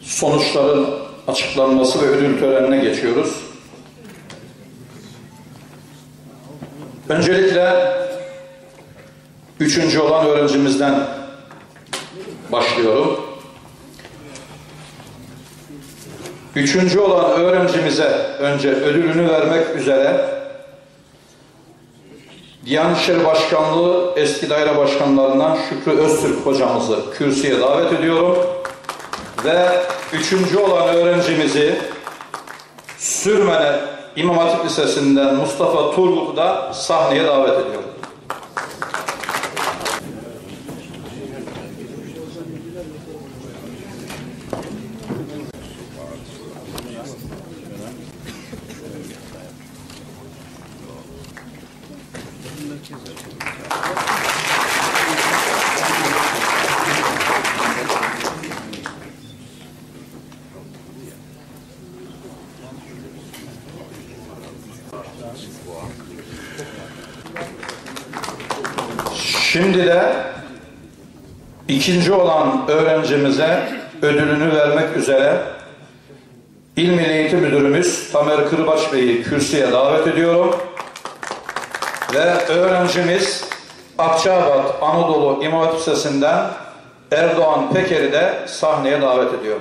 sonuçların açıklanması ve ödül törenine geçiyoruz. Öncelikle 3. olan öğrencimizden başlıyorum. 3. olan öğrencimize önce ödülünü vermek üzere Diyanet İşleri Başkanlığı eski daire başkanlarından Şükrü Öztürk hocamızı kürsüye davet ediyorum. Ve 3. olan öğrencimizi Sürmene İmam Hatip Lisesi'nden Mustafa Turgut'u da sahneye davet ediyorum. Şimdi de 2. olan öğrencimize ödülünü vermek üzere İl Milli Eğitim Müdürümüz Tamer Kırbaç Bey'i kürsüye davet ediyorum. Ve öğrencimiz Akçaabat Anadolu İmam Hatip Lisesi'nden Erdoğan Peker'i de sahneye davet ediyorum.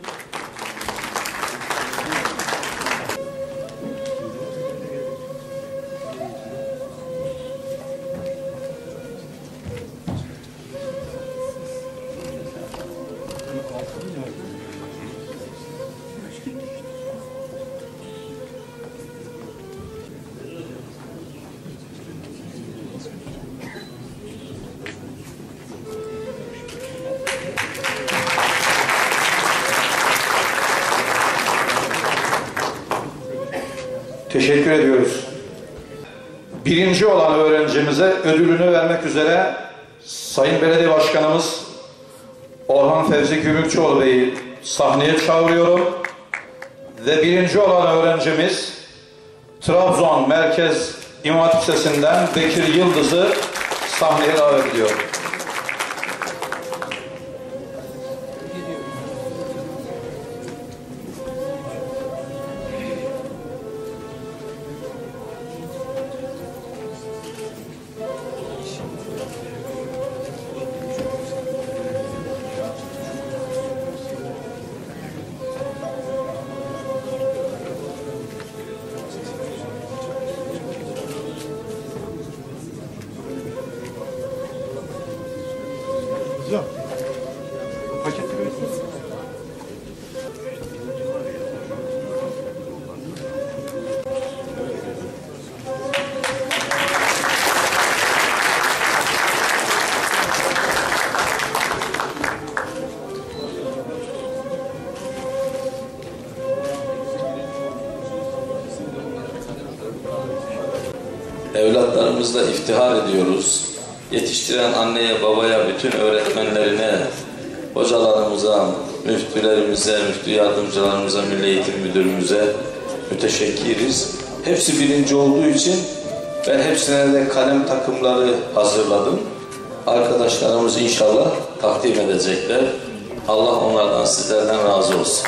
Teşekkür ediyoruz. 1. olan öğrencimize ödülünü vermek üzere Sayın Belediye Başkanımız Orhan Fevzi Gümrükçüoğlu Bey'i sahneye çağırıyorum. Ve 1. olan öğrencimiz Trabzon Merkez İmam Hatip Lisesi'nden Bekir Yıldız'ı sahneye davet ediyorum. Hocam, paket veriyorsunuz. Evlatlarımızla iftihar ediyoruz. Yetiştiren anneye, babaya, bütün öğretmenlerine, hocalarımıza, müftülerimize, müftü yardımcılarımıza, Milli Eğitim Müdürümüze müteşekkiriz. Hepsi birinci olduğu için ben hepsine de kalem takımları hazırladım. Arkadaşlarımız inşallah takdim edecekler. Allah onlardan, sizlerden razı olsun.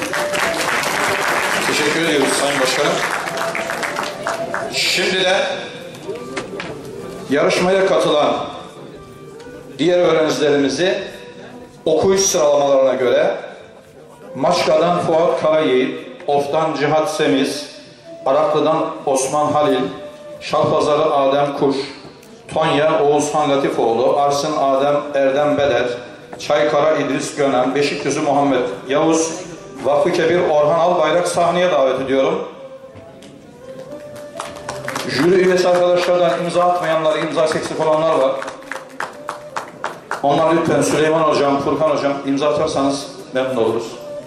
Teşekkür ediyoruz Sayın Başkanım. Şimdi de yarışmaya katılan diğer öğrencilerimizi okuyuş sıralamalarına göre Maçka'dan Fuat Karayiğit, Of'tan Cihat Semiz, Araklı'dan Osman Halil, Şalpazarı Adem Kuş, Tonya Oğuzhan Latifoğlu, Arsın Adem Erdem Beder, Çaykara İdris Gönen, Beşikdüzü Muhammed Yavuz, Vakfı Kebir Orhan Albayrak sahneye davet ediyorum. Jüri üyesi arkadaşlardan imza atmayanlar, imza eksik olanlar var. Onlar lütfen Süleyman Hocam, Furkan Hocam imza atarsanız memnun oluruz.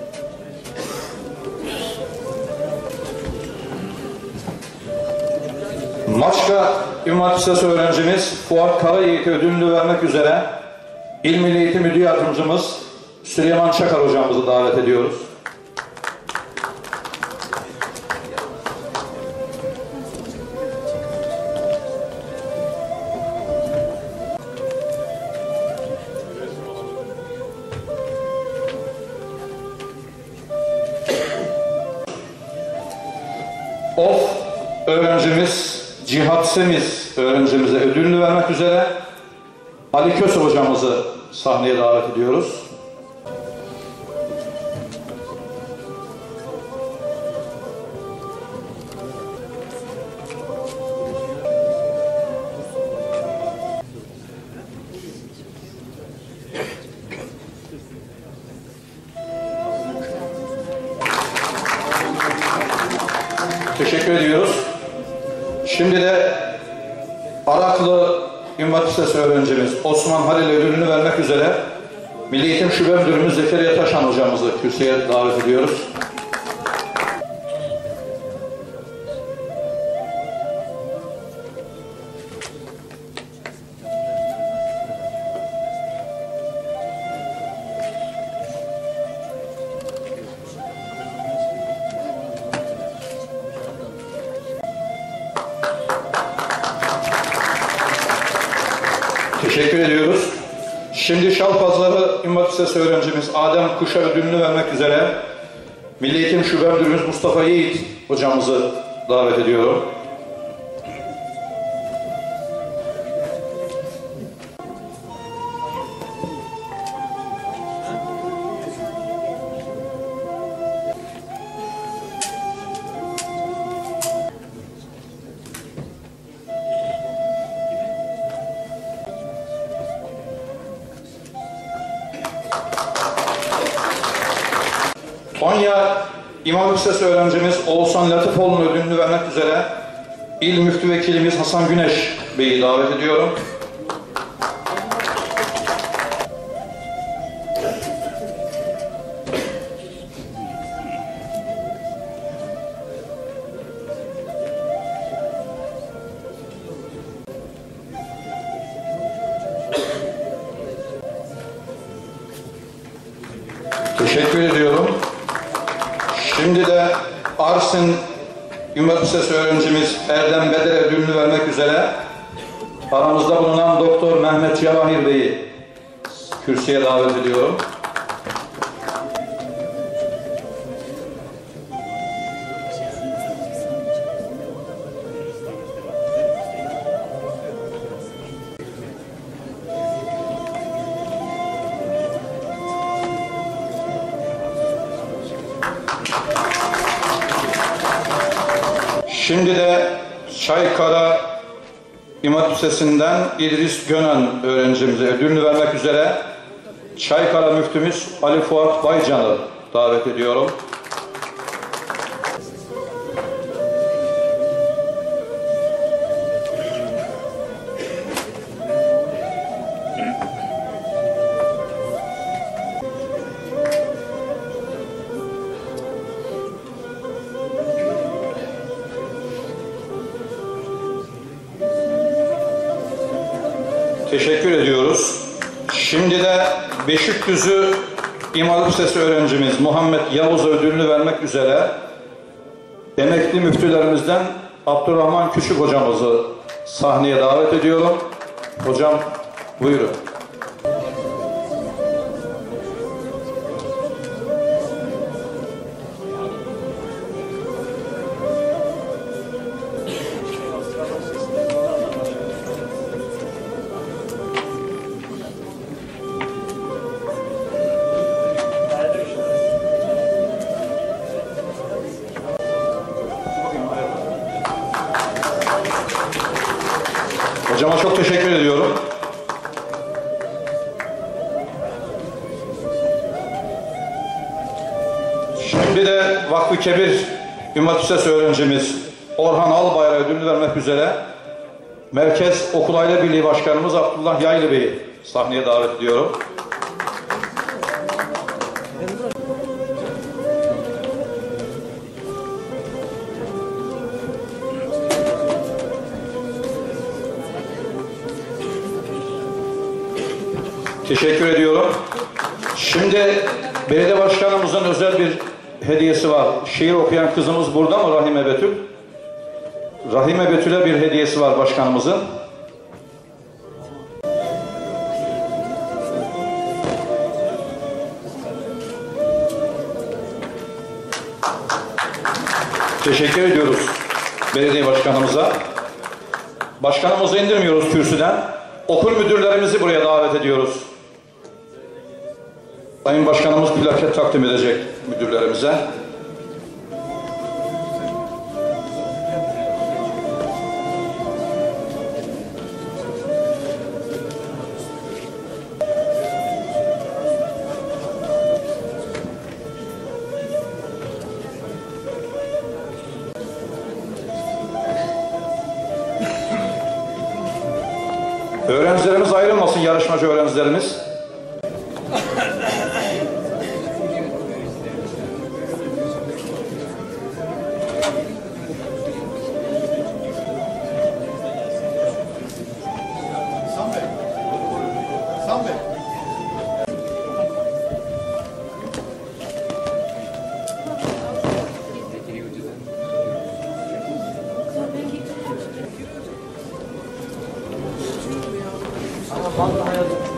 Maçka İmam Hatip Lisesi öğrencimiz Fuat Karayiğit'e ödülünü vermek üzere İl Milli Eğitim Müdür Yardımcımız Süleyman Çakar hocamızı davet ediyoruz. of öğrencimiz Cihat Semiz öğrencimize ödülünü vermek üzere Ali Köse hocamızı sahneye davet ediyoruz. Teşekkür ediyoruz. Şimdi de Araklı İmam Hatip Lisesi öğrencimiz Osman Halil ödülünü vermek üzere Milli Eğitim Şube Müdürümüz Zekeriya Taşan hocamızı kürsüye davet ediyoruz. Teşekkür ediyoruz. Şimdi Şalpazarı İmam Hatip Lisesi öğrencimiz Adem Kuş'a ödülünü vermek üzere Milli Eğitim Şube Müdürümüz Mustafa Yiğit hocamızı davet ediyorum. Konya İmam Hatip Lisesi öğrencimiz Oğuzhan Latifoğlu'nun ödülünü vermek üzere İl Müftü Vekilimiz Hasan Güneş Bey'i davet ediyorum. Teşekkür ediyorum. Şimdi de Arsin İmam Hatip Lisesi öğrencimiz Erdem Beder ödülünü vermek üzere aramızda bulunan Doktor Mehmet Cevahir Bey'i kürsüye davet ediyorum. Şimdi de Çaykara İmam Hatip Lisesi'nden İdris Gönen öğrencimize ödülünü vermek üzere Çaykara Müftümüz Ali Fuat Baycan'ı davet ediyorum. Teşekkür ediyoruz. Şimdi de Beşikdüzü İmam Hatip Lisesi öğrencimiz Muhammed Yavuz ödülünü vermek üzere emekli müftülerimizden Abdurrahman Küçük hocamızı sahneye davet ediyorum. Hocam buyurun. Hocama çok teşekkür ediyorum. Şimdi de Vakfı Kebir İmam Hatip Lisesi öğrencimiz Orhan Albayrak'a ödülünü vermek üzere Merkez Okul Aile Birliği Başkanımız Abdullah Yaylı Bey'i sahneye davet ediyorum. Teşekkür ediyorum. Şimdi belediye başkanımızın özel bir hediyesi var. Şiir okuyan kızımız burada mı Rahime Betül? Rahime Betül'e bir hediyesi var başkanımızın. Teşekkür ediyoruz. belediye başkanımıza. Başkanımızı indirmiyoruz kürsüden. Okul müdürlerimizi buraya davet ediyoruz. Sayın Başkanımız plaket takdim edecek müdürlerimize. Öğrencilerimiz ayrılmasın, yarışmacı öğrencilerimiz. Hasan Bey. Hasan Bey. Vallahi yazık.